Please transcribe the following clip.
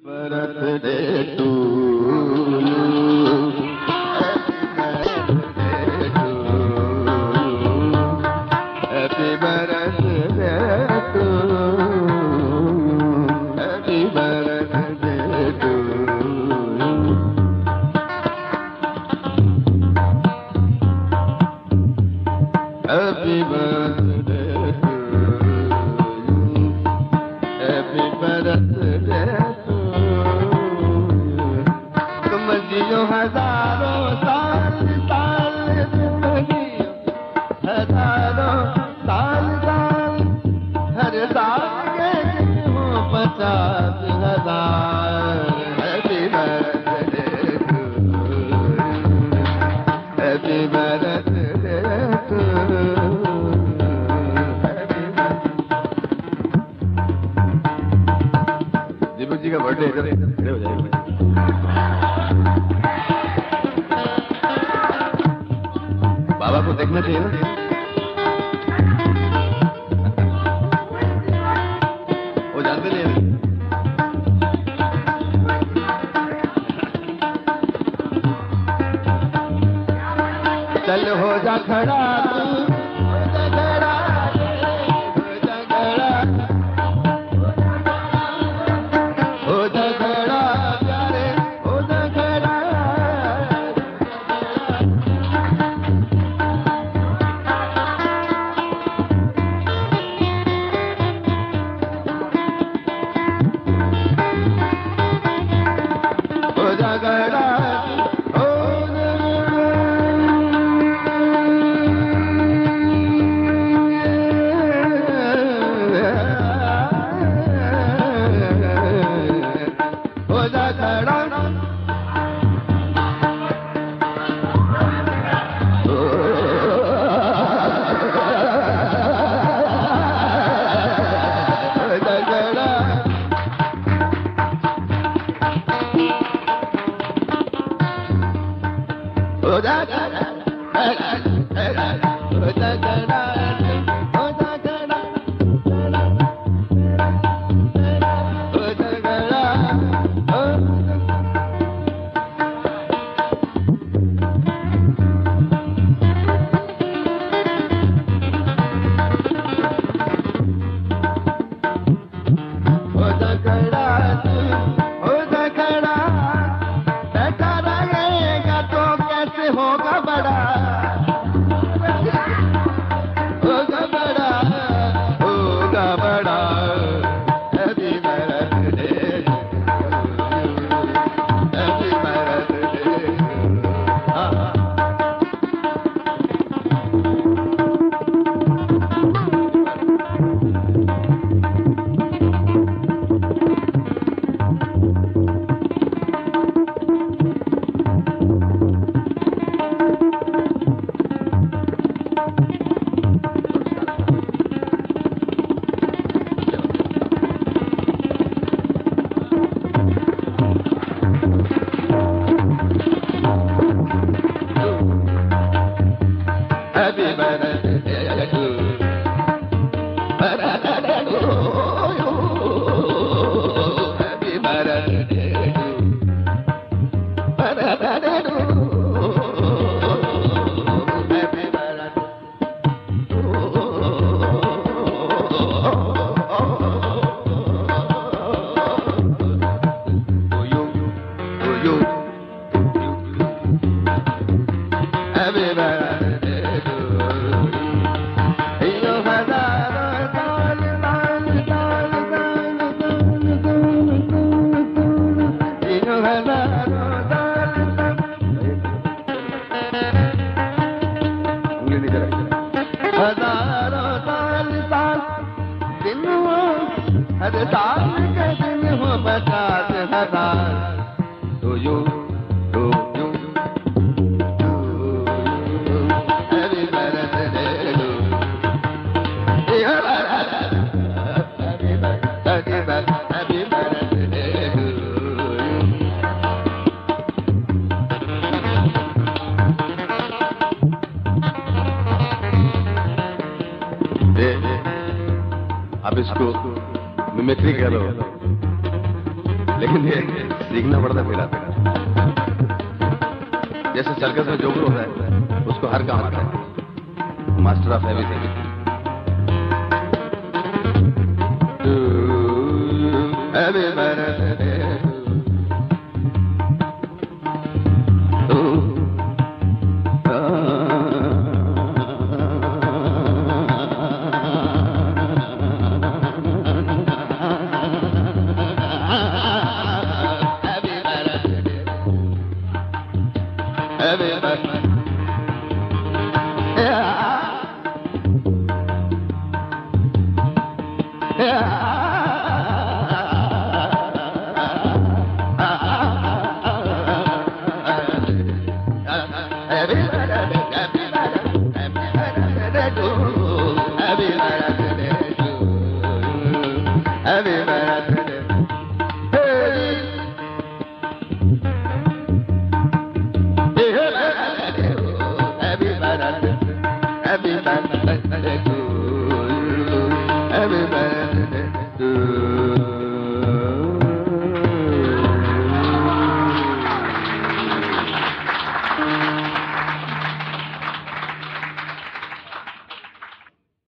birthday to you. Happy birthday to you. Happy birthday to you. Happy birthday to you. Happy birthday to you. तुम जियो हजारों साल साल जिंदगी, हजारों साल साल, हर साल के हो 50,000. Happy birthday to you. Happy birthday to you. Deepak ji का बर्थडे इधर हो जाएगा. बाबा को देखना चाहिए ना. वो जानते नहीं हैं. चल हो जा खड़ा तू, हो जा खड़ा, हो जा खड़ा, हो जा खड़ा प्यारे, हो जा खड़ा. हो जा खड़ा, हो जा खड़ा. आप इसको मिमिक्री कह लो. लेकिन ये सीखना पड़ता फिर आता। जैसे सर्कस में जोकर होता है, उसको हर काम आता है, master of everything. Happy birthday to